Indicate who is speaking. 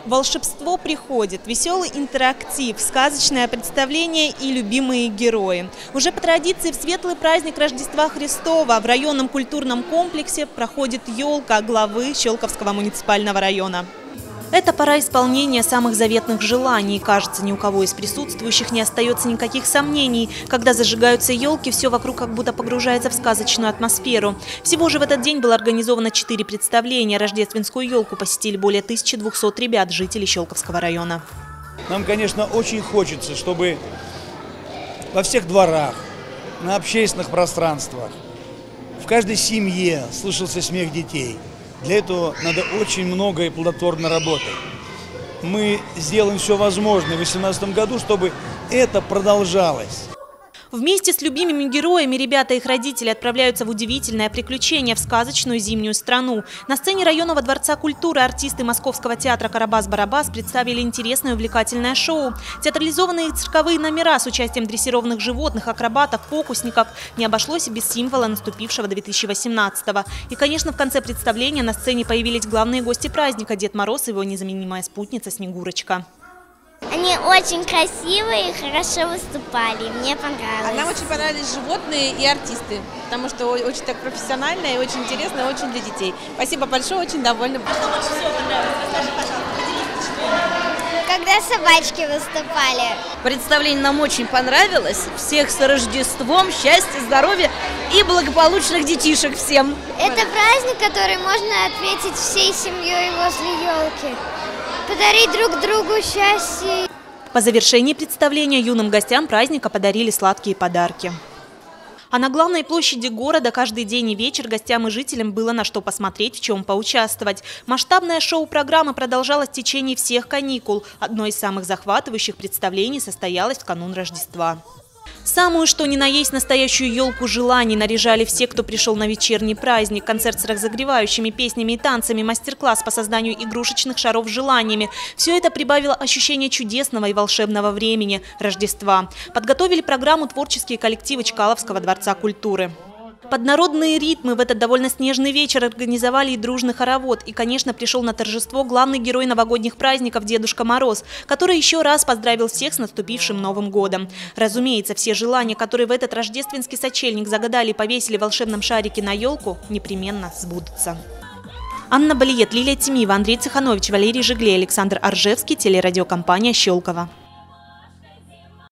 Speaker 1: Волшебство приходит, веселый интерактив, сказочное представление и любимые герои. Уже по традиции в светлый праздник Рождества Христова в районном культурном комплексе проходит елка главы Щелковского муниципального района. Это пора исполнения самых заветных желаний. Кажется, ни у кого из присутствующих не остается никаких сомнений. Когда зажигаются елки, все вокруг как будто погружается в сказочную атмосферу. Всего же в этот день было организовано 4 представления. Рождественскую елку посетили более 1200 ребят, жителей Щелковского района.
Speaker 2: Нам, конечно, очень хочется, чтобы во всех дворах, на общественных пространствах, в каждой семье слышался смех детей. Для этого надо очень много и плодотворно работать. Мы сделаем все возможное в 2018 году, чтобы это продолжалось.
Speaker 1: Вместе с любимыми героями ребята и их родители отправляются в удивительное приключение в сказочную зимнюю страну. На сцене районного дворца культуры артисты Московского театра «Карабас-Барабас» представили интересное и увлекательное шоу. Театрализованные цирковые номера с участием дрессированных животных, акробатов, фокусников не обошлось и без символа наступившего 2018-го. И, конечно, в конце представления на сцене появились главные гости праздника – Дед Мороз и его незаменимая спутница Снегурочка.
Speaker 3: Они очень красивые и хорошо выступали, мне понравилось.
Speaker 4: А нам очень понравились животные и артисты, потому что очень так профессионально и очень интересно, и очень для детей. Спасибо большое, очень довольна.
Speaker 1: А что больше всего понравилось? Расскажи, пожалуйста,
Speaker 3: Когда собачки выступали.
Speaker 5: Представление нам очень понравилось. Всех с Рождеством, счастья, здоровья и благополучных детишек всем.
Speaker 3: Это праздник, который можно отметить всей семьей возле елки. Подарить друг другу счастье.
Speaker 1: По завершении представления юным гостям праздника подарили сладкие подарки. А на главной площади города каждый день и вечер гостям и жителям было на что посмотреть, в чем поучаствовать. Масштабное шоу-программа продолжалась в течение всех каникул. Одно из самых захватывающих представлений состоялось в канун Рождества. Самую что ни на есть настоящую елку желаний наряжали все, кто пришел на вечерний праздник. Концерт с разогревающими песнями и танцами, мастер-класс по созданию игрушечных шаров с желаниями. Все это прибавило ощущение чудесного и волшебного времени – Рождества. Подготовили программу творческие коллективы Чкаловского дворца культуры. Под народные ритмы в этот довольно снежный вечер организовали и дружный хоровод. И, конечно, пришел на торжество главный герой новогодних праздников Дедушка Мороз, который еще раз поздравил всех с наступившим Новым годом. Разумеется, все желания, которые в этот рождественский сочельник загадали и повесили в волшебном шарике на елку, непременно сбудутся. Анна Балиет, Лилия Тимиева, Андрей Цеханович, Валерий Жиглей, Александр Аржевский, телерадиокомпания «Щелково».